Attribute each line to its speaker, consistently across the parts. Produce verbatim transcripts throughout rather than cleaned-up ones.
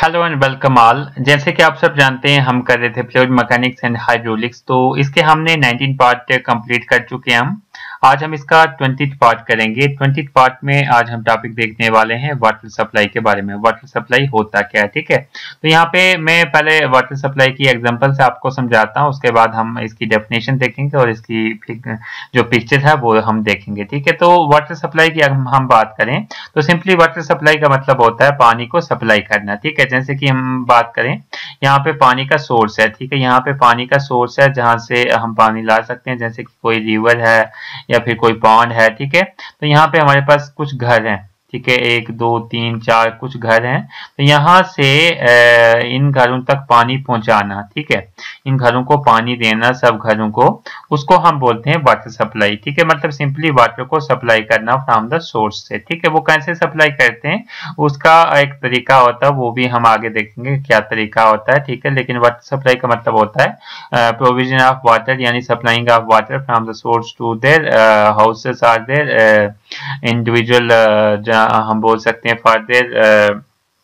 Speaker 1: Hello and welcome all. जैसे कि आप सब जानते हैं हम कर रहे थे फ्लूइड मैकेनिक्स एंड हाइड्रोलिक्स, तो इसके हमने नाइनटीन पार्ट कंप्लीट कर चुके हैं हम। आज हम इसका ट्वेंटीथ पार्ट करेंगे। ट्वेंटीथ पार्ट में आज हम टॉपिक देखने वाले हैं वाटर सप्लाई के बारे में। वाटर सप्लाई होता क्या है, ठीक है। तो यहाँ पे मैं पहले वाटर सप्लाई की एग्जांपल से आपको समझाता हूँ, उसके बाद हम इसकी डेफिनेशन देखेंगे और इसकी जो पिक्चर है वो हम देखेंगे, ठीक है। तो वाटर सप्लाई की हम, हम बात करें तो सिंपली वाटर सप्लाई का मतलब होता है पानी को सप्लाई करना, ठीक है। जैसे कि हम बात करें यहाँ पे पानी का सोर्स है, ठीक है। यहाँ पे पानी का सोर्स है जहां से हम पानी ला सकते हैं, जैसे कि कोई रिवर है या फिर कोई पॉन्ड है, ठीक है। तो यहाँ पे हमारे पास कुछ घर हैं, ठीक है, एक दो तीन चार कुछ घर हैं। तो यहाँ से इन घरों तक पानी पहुंचाना, ठीक है, इन घरों को पानी देना, सब घरों को, उसको हम बोलते हैं वाटर सप्लाई, ठीक है। मतलब सिंपली वाटर को सप्लाई करना फ्रॉम द सोर्स से, ठीक है। वो कैसे सप्लाई करते हैं उसका एक तरीका होता है, वो भी हम आगे देखेंगे क्या तरीका होता है, ठीक है। लेकिन वाटर सप्लाई का मतलब होता है प्रोविजन ऑफ वाटर, यानी supplying of water from the source to their houses or their individual, हम बोल सकते हैं फॉर देयर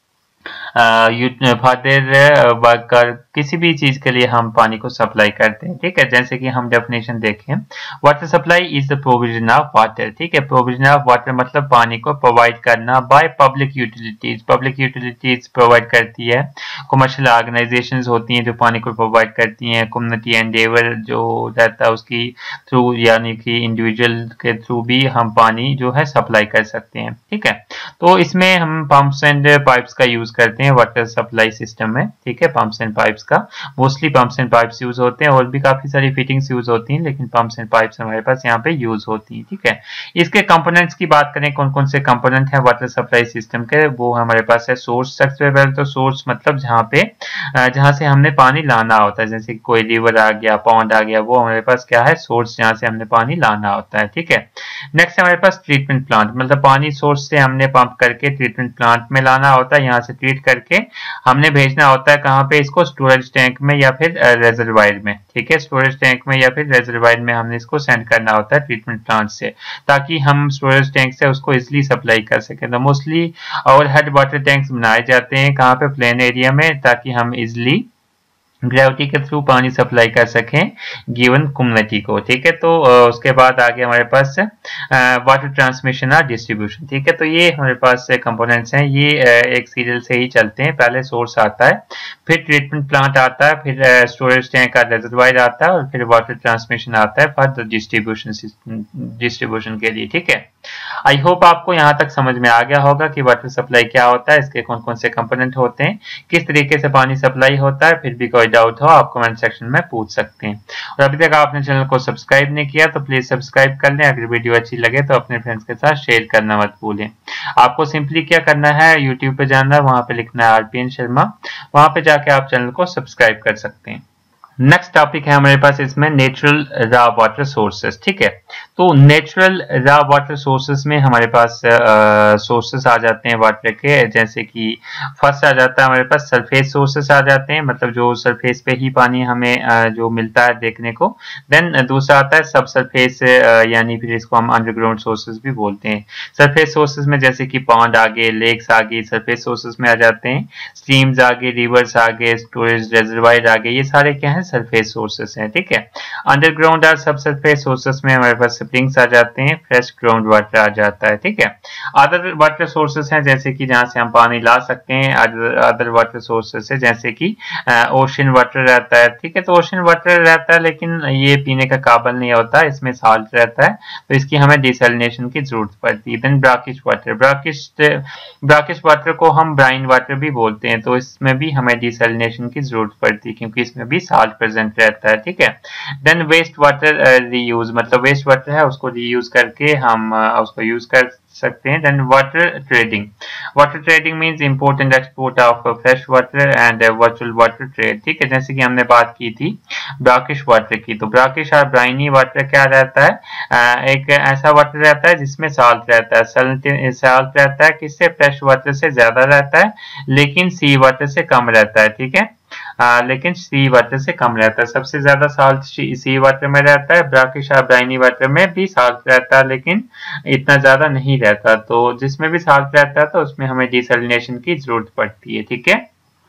Speaker 1: फॉर वर्कर, किसी भी चीज के लिए हम पानी को सप्लाई करते हैं, ठीक है। जैसे कि हम डेफिनेशन देखें, water supply is the provision of water, ठीक है। प्रोविजन ऑफ वाटर मतलब पानी को प्रोवाइड करना by public utilities. Public utilities provide करती है, कमर्शियल ऑर्गेनाइजेशंस होती हैं जो पानी को प्रोवाइड करती हैं, कम्युनिटी एंडेवर जो रहता है उसकी थ्रू, यानी कि इंडिविजुअल के थ्रू भी हम पानी जो है सप्लाई कर सकते हैं, ठीक है। तो इसमें हम पंप्स एंड पाइप्स का यूज करते हैं वाटर सप्लाई सिस्टम में, ठीक है। पंप्स एंड पाइप्स का mostly pumps and pipes use होते हैं, और भी काफी सारी फिटिंग्स यूज होती हैं, लेकिन पंप्स एंड पाइप्स हमारे पास यहाँ पे यूज होती हैं, ठीक है। इसके कंपोनेंट्स की बात करें, कौन कौन से कंपोनेंट है वाटर सप्लाई सिस्टम के, वो हमारे पास है सोर्स। सबसे पहले तो सोर्स मतलब जहाँ पे जहाँ से हमने पानी लाना होता है, जैसे कोई रिवर आ गया, पॉन्ड आ गया, वो हमारे पास क्या है, सोर्स, जहाँ से हमने पानी लाना होता है, ठीक है। नेक्स्ट हमारे पास ट्रीटमेंट प्लांट, मतलब पानी सोर्स से हमने पंप करके ट्रीटमेंट प्लांट में लाना होता है, यहाँ से ट्रीट करके हमने भेजना होता है कहाँ पे, इसको स्टोरेज टैंक में या फिर रेजर्वायर में, ठीक है। स्टोरेज टैंक में या फिर रेजर्वायर में हमने इसको सेंड करना होता है ट्रीटमेंट प्लांट से, ताकि हम स्टोरेज टैंक से उसको इजिली सप्लाई कर सकें। तो मोस्टली और हेड वाटर टैंक्स बनाए जाते हैं कहाँ पे, प्लेन एरिया में, ताकि हम इजिली ग्रेविटी के थ्रू पानी सप्लाई कर सकें गिवन कम्युनिटी को, ठीक है। तो उसके बाद आगे हमारे पास वाटर ट्रांसमिशन और डिस्ट्रीब्यूशन, ठीक है। तो ये हमारे पास कंपोनेंट्स हैं, ये एक सीरियल से ही चलते हैं। पहले सोर्स आता है, फिर ट्रीटमेंट प्लांट आता है, फिर स्टोरेज टैंक का रिजर्वायर आता है, और फिर वाटर ट्रांसमिशन आता है फॉर डिस्ट्रीब्यूशन डिस्ट्रीब्यूशन के लिए, ठीक है। आई होप आपको यहाँ तक समझ में आ गया होगा कि वाटर सप्लाई क्या होता है, इसके कौन कौन से कंपोनेंट होते हैं, किस तरीके से पानी सप्लाई होता है। फिर भी कोई डाउट हो आप कमेंट सेक्शन में पूछ सकते हैं। और अभी तक आपने चैनल को सब्सक्राइब नहीं किया तो प्लीज सब्सक्राइब कर लें। अगर वीडियो अच्छी लगे तो अपने फ्रेंड्स के साथ शेयर करना मत भूलें। आपको सिंपली क्या करना है, यूट्यूब पे जाना है, वहां पे लिखना है आरपीएन शर्मा, वहां पे जाके आप चैनल को सब्सक्राइब कर सकते हैं। नेक्स्ट टॉपिक है हमारे पास इसमें नेचुरल रा वाटर सोर्सेस, ठीक है। तो नेचुरल रा वाटर सोर्सेस में हमारे पास सोर्सेस आ जाते हैं वाटर के, जैसे कि फर्स्ट आ जाता है हमारे पास सरफेस सोर्सेस आ जाते हैं, मतलब जो सरफेस पे ही पानी हमें uh, जो मिलता है देखने को। देन दूसरा आता है सब सरफेस, uh, यानी फिर इसको हम अंडरग्राउंड सोर्सेस भी बोलते हैं। सरफेस सोर्सेस में जैसे कि पॉन्ड आगे, लेक्स आगे, सरफेस सोर्सेस में आ जाते हैं। स्ट्रीम्स आगे, रिवर्स आगे, स्टोरेज रिजर्वायर आगे, ये सारे क्या है, सरफेस सोर्सेस हैं, ठीक है। अंडरग्राउंड और सब सरफेस सोर्सेस में हमारे पास स्प्रिंग्स आ जाते हैं, फ्रेश ग्राउंड वाटर आ जाता है, ठीक है। अदर वाटर सोर्सेस हैं जैसे कि जहां से हम पानी ला सकते हैं, अदर वाटर सोर्सेस है जैसे कि ओशन वाटर रहता है, ठीक है। तो ओशन वाटर रहता है लेकिन ये पीने का काबिल नहीं होता, इसमें साल्ट रहता है, तो इसकी हमें डिसैलिनेशन की जरूरत पड़ती है। Then brackish water, brackish brackish water को हम ब्राइन वाटर भी बोलते हैं, तो इसमें भी हमें डिसैलिनेशन की जरूरत पड़ती है क्योंकि इसमें भी साल्ट प्रेजेंट रहता है, ठीक है। देन वेस्ट वाटर रीयूज, मतलब वेस्ट वाटर है उसको रीयूज करके हम uh, उसको यूज कर सकते हैं। Then water trading, water trading means import and export of fresh water and virtual water trade, ठीक है। जैसे कि हमने बात की थी ब्राकिश वाटर की, तो ब्राकिश और ब्राइनी वाटर क्या रहता है, uh, एक ऐसा वाटर रहता है जिसमें साल्ट रहता है, साल्ट रहता है किससे, फ्रेश वाटर से ज्यादा रहता है लेकिन सी वाटर से कम रहता है, ठीक है। आ, लेकिन सी वाटर से कम रहता है, सबसे ज्यादा साल्ट सी वाटर में रहता है, ब्राकिश और ब्राइनी वाटर में भी साल्ट रहता है लेकिन इतना ज्यादा नहीं रहता। तो जिसमें भी साल्ट रहता है तो उसमें हमें डिसैलिनेशन की जरूरत पड़ती है, ठीक है।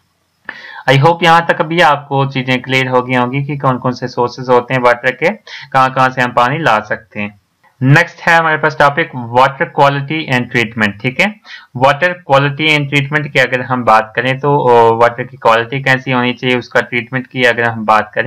Speaker 1: आई होप यहाँ तक अभी आपको चीजें क्लियर हो गई होंगी कि कौन कौन से सोर्सेज होते हैं वाटर के, कहाँ कहाँ से हम पानी ला सकते हैं। नेक्स्ट है हमारे पास topic water quality and treatment. ठीक है, वाटर क्वालिटी एंड ट्रीटमेंट की अगर हम बात करें तो वाटर की क्वालिटी कैसी होनी चाहिए, उसका ट्रीटमेंट की अगर हम बात करें,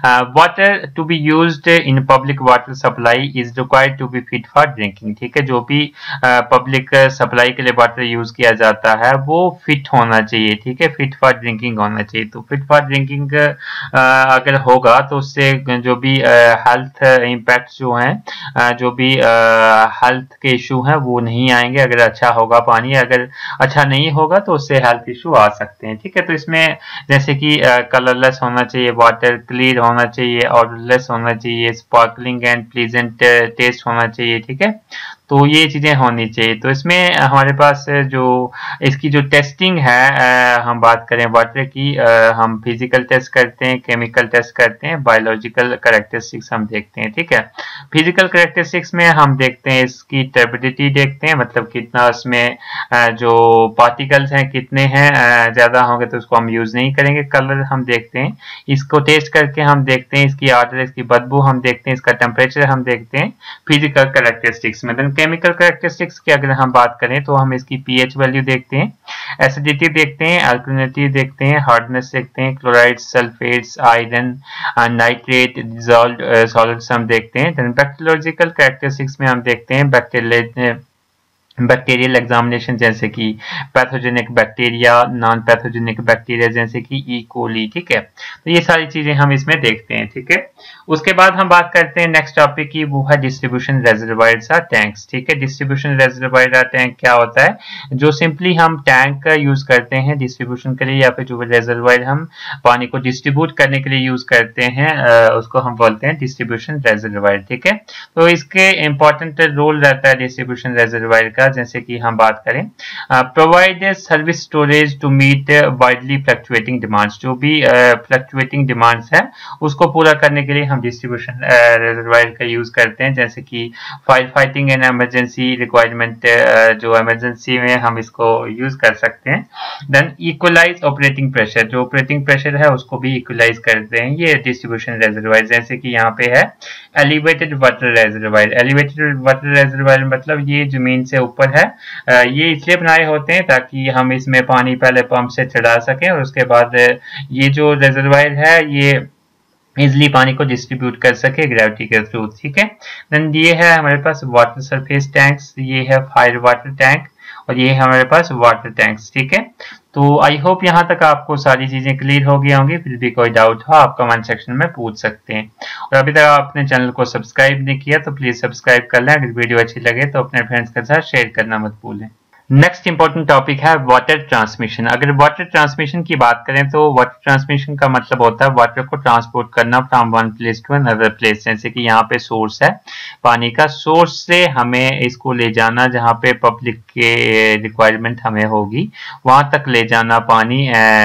Speaker 1: water to be used in public water supply is required to be fit for drinking. ठीक है, जो भी पब्लिक uh, सप्लाई के लिए वाटर यूज किया जाता है वो फिट होना चाहिए। ठीक है, फिट फॉर ड्रिंकिंग होना चाहिए। तो फिट फॉर ड्रिंकिंग uh, अगर होगा तो उससे जो भी हेल्थ uh, इम्पैक्ट जो हैं uh, जो भी हेल्थ के इशू हैं वो नहीं आएंगे अगर अच्छा होगा पानी। अगर अच्छा नहीं होगा तो उससे हेल्थ इशू आ सकते हैं। ठीक है, तो इसमें जैसे कि कलरलेस होना चाहिए, वाटर क्लियर होना चाहिए, ऑर्डरलेस होना चाहिए, स्पार्कलिंग एंड प्लीजेंट टेस्ट होना चाहिए। ठीक है, तो ये चीजें होनी चाहिए। तो इसमें हमारे पास जो इसकी जो टेस्टिंग है, हम बात करें वाटर की, हम फिजिकल टेस्ट करते हैं, केमिकल टेस्ट करते हैं, बायोलॉजिकल कैरेक्टरिस्टिक्स हम देखते हैं। ठीक है, फिजिकल कैरेक्टरिस्टिक्स में हम देखते हैं इसकी टर्बिडिटी देखते हैं, मतलब कितना इसमें जो पार्टिकल्स हैं कितने हैं, ज्यादा होंगे तो उसको हम यूज नहीं करेंगे। कलर हम देखते हैं, इसको टेस्ट करके हम देखते हैं, इसकी ऑर्डर, इसकी बदबू हम देखते हैं, इसका टेम्परेचर हम देखते हैं फिजिकल कैरेक्टरिस्टिक्स में। देन केमिकल कैरेक्टरिस्टिक्स की अगर हम बात करें तो हम इसकी पीएच वैल्यू देखते हैं, एसिडिटी देखते हैं, अल्कलिनिटी देखते हैं, हार्डनेस देखते हैं, chloride, sulphates, iron, nitrate, dissolved solids हम देखते हैं। देन बैक्टीरियोलॉजिकल कैरेक्टरिस्टिक्स में हम देखते हैं बैक्टीरियल बैक्टीरियल एग्जामिनेशन, जैसे कि pathogenic bacteria, non pathogenic bacteria जैसे कि ई कोली। ठीक है, तो ये सारी चीजें हम इसमें देखते हैं। ठीक है, उसके बाद हम बात करते हैं नेक्स्ट टॉपिक की, वो है डिस्ट्रीब्यूशन रेजर्वायर्स और टैंक्स। ठीक है, डिस्ट्रीब्यूशन रेजर्वायर और टैंक क्या होता है, जो सिंपली हम टैंक का यूज करते हैं डिस्ट्रीब्यूशन के लिए, या फिर जो रेजर्वायर हम पानी को डिस्ट्रीब्यूट करने के लिए यूज करते हैं उसको हम बोलते हैं डिस्ट्रीब्यूशन रेजर्वायर। ठीक है, तो इसके इंपॉर्टेंट रोल रहता है डिस्ट्रीब्यूशन रेजर्वायर का, जैसे कि हम बात करें, provide service storage to meet widely fluctuating demands. जो भी फ्लक्चुएटिंग uh, डिमांड्स है उसको पूरा करने के लिए हम डिस्ट्रीब्यूशन रेजर्वायर का यूज करते हैं, जैसे कि fire fighting and emergency requirement, जो इमरजेंसी में हम इसको यूज कर सकते हैं। देन इक्वलाइज ऑपरेटिंग प्रेशर, जो ऑपरेटिंग प्रेशर है उसको भी इक्वलाइज करते हैं ये डिस्ट्रीब्यूशन रेजर्वायर, जैसे कि यहाँ पे है elevated water reservoir. Elevated water reservoir मतलब ये जमीन से ऊपर है, ये इसलिए बनाए होते हैं ताकि हम इसमें पानी पहले पंप से चढ़ा सकें और उसके बाद ये जो रेजर्वायर है ये इजिली पानी को डिस्ट्रीब्यूट कर सके ग्रेविटी के थ्रू। ठीक है, देन ये है हमारे पास वाटर सरफेस टैंक्स, ये है फायर वाटर टैंक और ये है हमारे पास वाटर टैंक्स। ठीक है, तो आई होप यहाँ तक आपको सारी चीजें क्लियर हो गई होंगी। फिर भी कोई डाउट हो आप कमेंट सेक्शन में पूछ सकते हैं, और अभी तक आपने चैनल को सब्सक्राइब नहीं किया तो प्लीज सब्सक्राइब कर लें। अगर वीडियो अच्छी लगे तो अपने फ्रेंड्स के साथ शेयर करना मत भूलें। नेक्स्ट इंपॉर्टेंट टॉपिक है वाटर ट्रांसमिशन। अगर वाटर ट्रांसमिशन की बात करें तो वाटर ट्रांसमिशन का मतलब होता है वाटर को ट्रांसपोर्ट करना from one place to another place. जैसे कि यहाँ पे सोर्स है पानी का, सोर्स से हमें इसको ले जाना जहाँ पे पब्लिक के रिक्वायरमेंट हमें होगी वहां तक ले जाना पानी,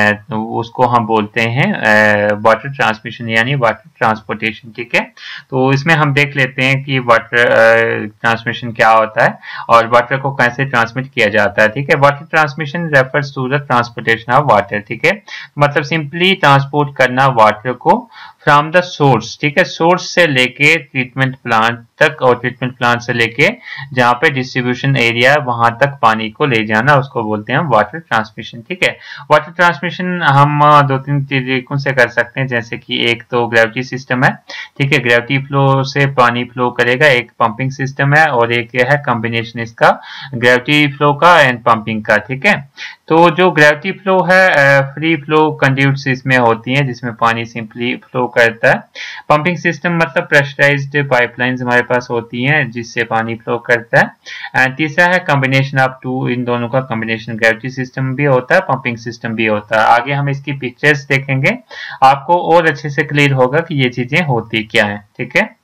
Speaker 1: उसको हम बोलते हैं वाटर ट्रांसमिशन यानी वाटर ट्रांसपोर्टेशन। ठीक है, तो इसमें हम देख लेते हैं कि वाटर ट्रांसमिशन क्या होता है और वाटर को कैसे ट्रांसमिट किया जाता है। ठीक है, water transmission refers to the transportation of water. ठीक है, मतलब सिंपली ट्रांसपोर्ट करना वाटर को फ्रॉम द सोर्स। ठीक है, सोर्स से लेके ट्रीटमेंट प्लांट तक और ट्रीटमेंट प्लांट से लेके जहाँ पे डिस्ट्रीब्यूशन एरिया वहां तक पानी को ले जाना उसको बोलते हैं वाटर ट्रांसमिशन। ठीक है, वाटर ट्रांसमिशन हम दो तीन तरीकों से कर सकते हैं, जैसे कि एक तो ग्रेविटी सिस्टम है। ठीक है, ग्रेविटी फ्लो से पानी फ्लो करेगा, एक पंपिंग सिस्टम है और एक है कॉम्बिनेशन इसका ग्रेविटी फ्लो का एंड पंपिंग का। ठीक है, तो जो ग्रेविटी फ्लो है फ्री फ्लो कंड्यूट्स इसमें होती हैं जिसमें पानी सिंपली फ्लो करता है। पंपिंग सिस्टम मतलब प्रेशराइज्ड पाइपलाइंस हमारे पास होती हैं जिससे पानी फ्लो करता है। एंड तीसरा है कॉम्बिनेशन ऑफ टू, इन दोनों का कॉम्बिनेशन, ग्रेविटी सिस्टम भी होता है पंपिंग सिस्टम भी होता है। आगे हम इसकी पिक्चर्स देखेंगे आपको और अच्छे से क्लियर होगा कि ये चीजें होती क्या है। ठीक है,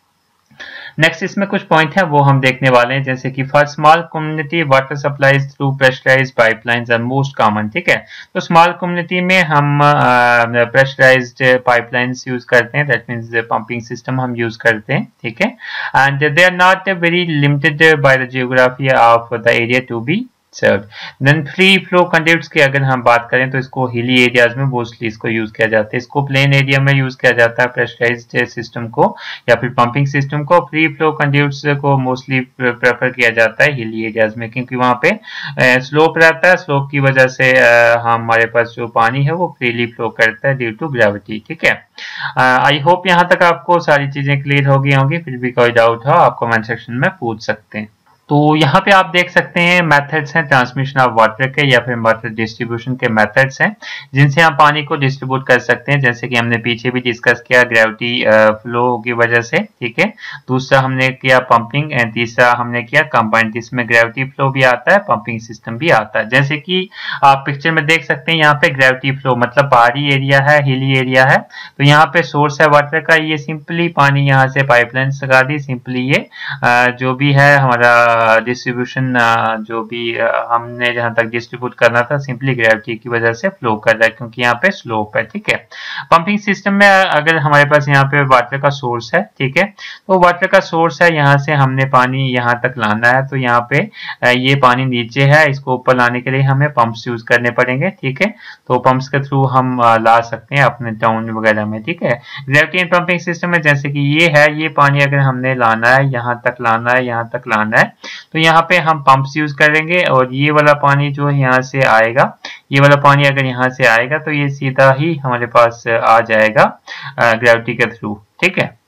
Speaker 1: नेक्स्ट इसमें कुछ पॉइंट है वो हम देखने वाले हैं, जैसे कि for small community water supplies through pressurised pipelines are most common. ठीक है, तो स्मॉल कम्युनिटी में हम प्रेशराइज्ड पाइपलाइंस यूज करते हैं, दैट मींस पंपिंग सिस्टम हम यूज करते हैं। ठीक है, and they are not very limited by the geography of the area to be serve. Then free flow conducts की अगर हम बात करें तो इसको हिली एरियाज में मोस्टली इसको यूज किया जाता है, इसको प्लेन एरिया में यूज किया जाता है प्रेशराइज्ड सिस्टम को या फिर पंपिंग सिस्टम को। फ्री फ्लो कंडक्ट्स को मोस्टली प्रेफर किया जाता है हिली एरियाज में, क्योंकि वहां पे स्लोप रहता है, स्लोप की वजह से हमारे पास जो पानी है वो फ्रीली फ्लो करता है ड्यू टू ग्रेविटी। ठीक है, आई होप यहाँ तक आपको सारी चीजें क्लियर हो गई होंगी। फिर भी कोई डाउट हो आप कमेंट सेक्शन में पूछ सकते हैं। तो यहाँ पे आप देख सकते हैं मेथड्स हैं ट्रांसमिशन ऑफ वाटर के या फिर वाटर डिस्ट्रीब्यूशन के मेथड्स हैं जिनसे हम पानी को डिस्ट्रीब्यूट कर सकते हैं, जैसे कि हमने पीछे भी डिस्कस किया ग्रेविटी फ्लो की वजह से। ठीक है, दूसरा हमने किया पंपिंग एंड तीसरा हमने किया कंबाइंड, जिसमें ग्रेविटी फ्लो भी आता है पंपिंग सिस्टम भी आता है। जैसे कि आप पिक्चर में देख सकते हैं यहाँ पे ग्रेविटी फ्लो मतलब पहाड़ी एरिया है, हिली एरिया है, तो यहाँ पे सोर्स है वाटर का, ये सिंपली पानी यहाँ से पाइपलाइन लगा दी, सिंपली ये जो भी है हमारा डिस्ट्रीब्यूशन जो भी हमने जहां तक डिस्ट्रीब्यूट करना था सिंपली ग्रेविटी की वजह से फ्लो कर रहा है, क्योंकि यहाँ पे स्लोप है। ठीक है, पंपिंग सिस्टम में अगर हमारे पास यहाँ पे वाटर का सोर्स है, ठीक है, तो वाटर का सोर्स है, यहाँ से हमने पानी यहाँ तक लाना है, तो यहाँ पे ये पानी नीचे है, इसको ऊपर लाने के लिए हमें पंप्स यूज करने पड़ेंगे। ठीक है, तो पंप्स के थ्रू हम ला सकते हैं अपने टाउन वगैरह में। ठीक है, ग्रेविटी एंड पंपिंग सिस्टम में जैसे कि ये है, ये पानी अगर हमने लाना है, यहाँ तक लाना है, यहाँ तक लाना है, तो यहाँ पे हम पंप्स यूज करेंगे और ये वाला पानी जो है यहाँ से आएगा, ये वाला पानी अगर यहाँ से आएगा तो ये सीधा ही हमारे पास आ जाएगा ग्रेविटी के थ्रू। ठीक है,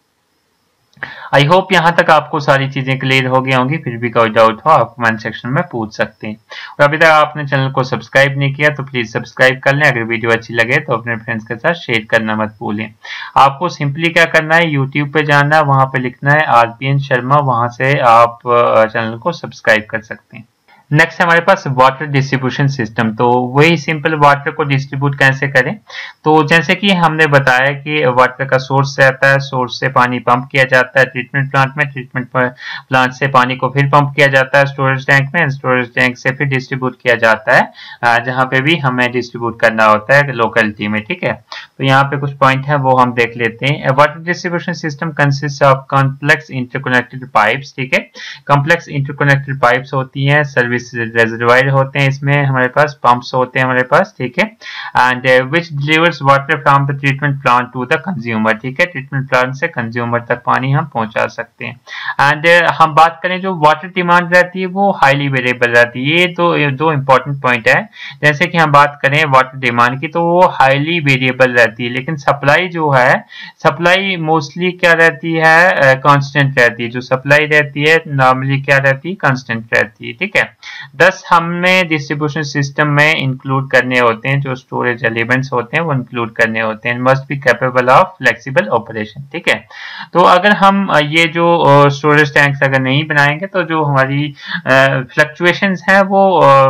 Speaker 1: आई होप यहाँ तक आपको सारी चीजें क्लियर हो गई होंगी। फिर भी कोई डाउट हो आप कमेंट सेक्शन में पूछ सकते हैं। और अभी तक आपने चैनल को सब्सक्राइब नहीं किया तो प्लीज सब्सक्राइब कर लें। अगर वीडियो अच्छी लगे तो अपने फ्रेंड्स के साथ शेयर करना मत भूलें। आपको सिंपली क्या करना है, यूट्यूब पे जाना है, वहां पे लिखना है आरपीएन शर्मा, वहां से आप चैनल को सब्सक्राइब कर सकते हैं। नेक्स्ट हमारे पास वाटर डिस्ट्रीब्यूशन सिस्टम, तो वही सिंपल वाटर को डिस्ट्रीब्यूट कैसे करें। तो जैसे कि हमने बताया कि वाटर का सोर्स रहता है, सोर्स से पानी पंप किया जाता है ट्रीटमेंट प्लांट में, ट्रीटमेंट प्लांट से पानी को फिर पंप किया जाता है स्टोरेज टैंक में, स्टोरेज टैंक से फिर डिस्ट्रीब्यूट किया जाता है जहां पे भी हमें डिस्ट्रीब्यूट करना होता है लोकेलिटी में। ठीक है, तो यहाँ पे कुछ पॉइंट है वो हम देख लेते हैं। Water distribution system consist of complex interconnected pipes. ठीक है, कॉम्प्लेक्स इंटरकनेक्टेड पाइप्स होती हैं, सर्विस रेजर्वायर होते हैं, इसमें हमारे पास पंप्स होते हैं हमारे पास। ठीक है, and which delivers water from the treatment plant to the consumer. ठीक है, ट्रीटमेंट प्लांट से कंज्यूमर तक पानी हम पहुंचा सकते हैं। एंड uh, हम बात करें जो वाटर डिमांड रहती है वो हाईली वेरिएबल रहती है। ये तो दो इंपॉर्टेंट पॉइंट है। जैसे कि हम बात करें वाटर डिमांड की तो वो हाईली वेरिएबल रहती है, लेकिन सप्लाई जो है, सप्लाई मोस्टली क्या रहती है, कांस्टेंट uh, रहती है। जो सप्लाई रहती है नॉर्मली क्या रहती है, कांस्टेंट रहती है। ठीक है, दस हमें डिस्ट्रीब्यूशन सिस्टम में इंक्लूड करने होते हैं, जो स्टोरेज एलिमेंट्स होते हैं वो इंक्लूड करने होते हैं, must be capable of flexible operation. ठीक है, तो अगर हम ये जो स्टोरेज टैंक्स अगर नहीं बनाएंगे तो जो हमारी फ्लक्चुएशंस हैं वो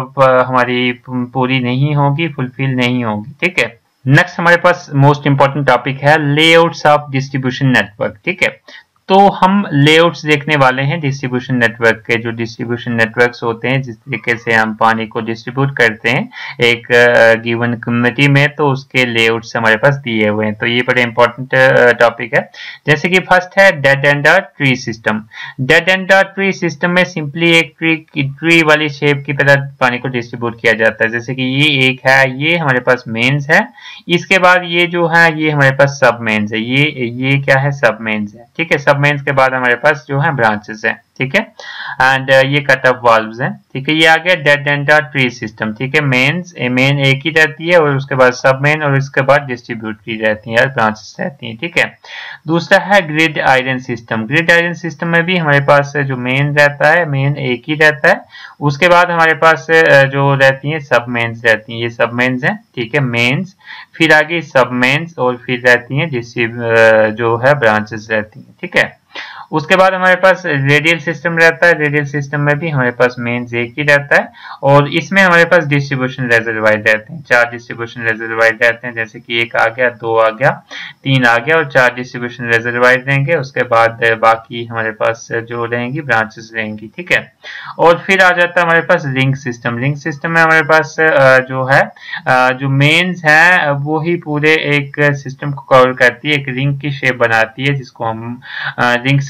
Speaker 1: हमारी पूरी नहीं होगी, फुलफिल नहीं होगी। ठीक है, नेक्स्ट हमारे पास मोस्ट इंपॉर्टेंट टॉपिक है लेआउट्स ऑफ डिस्ट्रीब्यूशन नेटवर्क। ठीक है, तो हम लेआउट्स देखने वाले हैं डिस्ट्रीब्यूशन नेटवर्क के। जो डिस्ट्रीब्यूशन नेटवर्क्स होते हैं, जिस तरीके से हम पानी को डिस्ट्रीब्यूट करते हैं एक गिवन कम्युनिटी में, तो उसके लेआउट्स हमारे पास दिए हुए हैं। तो ये बड़े इंपॉर्टेंट टॉपिक है। जैसे कि फर्स्ट है dead end tree system. Dead end tree system में सिंपली एक ट्री ट्री वाली शेप की तरह पानी को डिस्ट्रीब्यूट किया जाता है। जैसे कि ये एक है, ये हमारे पास मेन्स है, इसके बाद ये जो है ये हमारे पास सब मेन्स है, ये ये क्या है, सब मेन्स है। ठीक है, सब मेन्स के बाद हमारे पास जो है ब्रांचेस है। ठीक है, एंड uh, ये कट ऑफ वाल्व्स हैं। ठीक है, ये आ गया डेड एंड ट्री सिस्टम। ठीक है, मेन्स मेन एक ही रहती है और उसके बाद सब मेन और उसके बाद डिस्ट्रीब्यूटरी रहती है, ब्रांचेस रहती हैं। ठीक है, दूसरा है grid iron system. Grid iron system में भी हमारे पास जो मेन रहता है, मेन एक ही रहता है, उसके बाद हमारे पास जो रहती है सब मेन्स रहती हैं, ये सब मेन्स हैं। ठीक है, मेन्स, फिर आगे सब मेन्स और फिर रहती हैं जो है ब्रांचेस रहती हैं। ठीक है, उसके बाद हमारे पास रेडियल सिस्टम रहता है। रेडियल सिस्टम में भी हमारे पास मेन्स एक ही रहता है और इसमें हमारे पास डिस्ट्रीब्यूशन रेजर्वायर रहते हैं। चार डिस्ट्रीब्यूशन रेजर्वायर रहते हैं, जैसे कि एक आ गया, दो आ गया, तीन आ गया और चार डिस्ट्रीब्यूशन रेजर्वायर रहेंगे। उसके बाद बाकी हमारे पास जो रहेंगी ब्रांचेस रहेंगी। ठीक है, और फिर आ जाता है हमारे पास रिंग सिस्टम। रिंग सिस्टम में हमारे पास जो है जो मेन्स है वो ही पूरे एक सिस्टम को कवर करती है, एक रिंग की शेप बनाती है, जिसको हम रिंग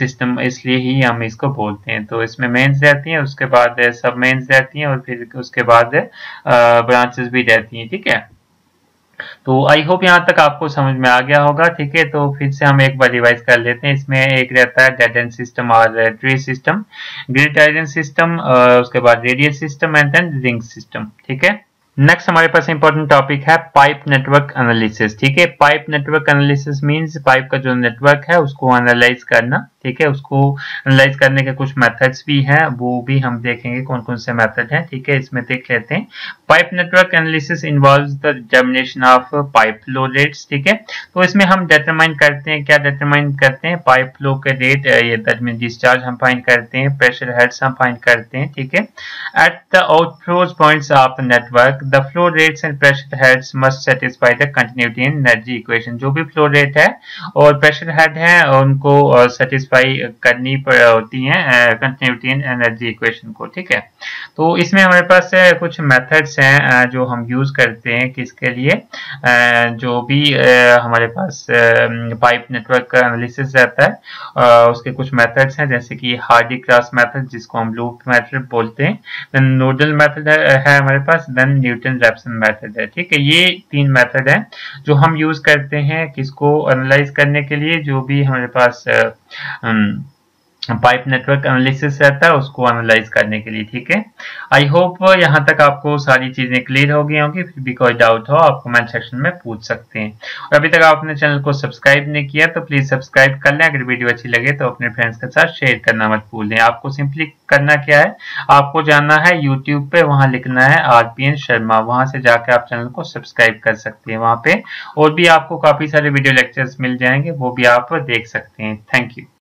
Speaker 1: सिस्टम इसलिए ही हम इसको बोलते हैं। तो इसमें मेंस रहती हैं, उसके बाद सब मेंस रहती हैं और फिर उसके बाद ब्रांचेस भी रहती हैं, ठीक है। तो आई होप यहाँ तक आपको समझ में आ गया होगा, ठीक है। तो फिर से हम एक बार रिवाइज कर लेते हैं। इसमें एक रहता है डेड एंड सिस्टम और ट्री सिस्टम, ग्रिड टाइजन सिस्टम, उसके बाद radial system and then ring system, ठीक है। नेक्स्ट हमारे पास इंपॉर्टेंट टॉपिक है पाइप नेटवर्क एनालिसिस, ठीक है। Pipe network analysis means pipe का जो नेटवर्क है उसको एनालाइज करना, ठीक है। उसको एनालाइज करने के कुछ मेथड्स भी हैं, वो भी हम देखेंगे कौन कौन से मेथड हैं, ठीक है। इसमें देख लेते हैं। Pipe network analysis involves the determination of pipe flow rates, ठीक है। तो इसमें हम डिटरमाइन करते हैं, क्या डिटरमाइन करते हैं, पाइप फ्लो के रेट, ये दैट मीन डिस्चार्ज हम फाइंड करते हैं, प्रेशर हेड्स हम फाइंड करते हैं, ठीक है। At the outflow points of the network the flow rates and pressure heads must satisfy the continuity and energy equation. जो भी फ्लो रेट है और प्रेशर हेड है उनको सेटिस्फाई करनी होती है कंटिन्यूटी एंड एनर्जी इक्वेशन को, ठीक है। तो इसमें हमारे पास कुछ मेथड्स हैं जो हम यूज करते हैं किसके लिए, जो भी हमारे पास पाइप नेटवर्क का एनालिसिस रहता है उसके कुछ मेथड्स हैं, जैसे कि हार्डी क्रॉस मेथड जिसको हम लूप मेथड बोलते हैं, देन नोडल मेथड है हमारे पास, देन न्यूटन रैप्सन मेथड है, ठीक है। ये तीन मेथड हैं जो हम यूज करते हैं किसको एनालाइज करने के लिए, जो भी हमारे पास पाइप नेटवर्क एनालिसिस रहता है उसको एनालाइज करने के लिए, ठीक है। आई होप यहाँ तक आपको सारी चीजें क्लियर हो गई होंगी। फिर भी कोई डाउट हो आप कमेंट सेक्शन में पूछ सकते हैं। और अभी तक आपने चैनल को सब्सक्राइब नहीं किया तो प्लीज सब्सक्राइब कर लें। अगर वीडियो अच्छी लगे तो अपने फ्रेंड्स के साथ शेयर करना मत भूलें। आपको सिंपली करना क्या है, आपको जाना है यूट्यूब पे, वहां लिखना है आरपीएन शर्मा, वहां से जाकर आप चैनल को सब्सक्राइब कर सकते हैं। वहां पे और भी आपको काफी सारे वीडियो लेक्चर्स मिल जाएंगे, वो भी आप देख सकते हैं। Thank you.